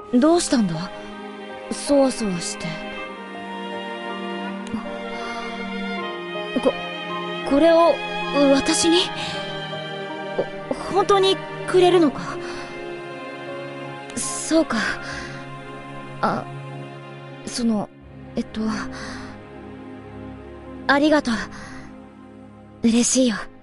どうしたんだ？そわそわして。これを私に？本当にくれるのか？そうか。あ、ありがとう。嬉しいよ。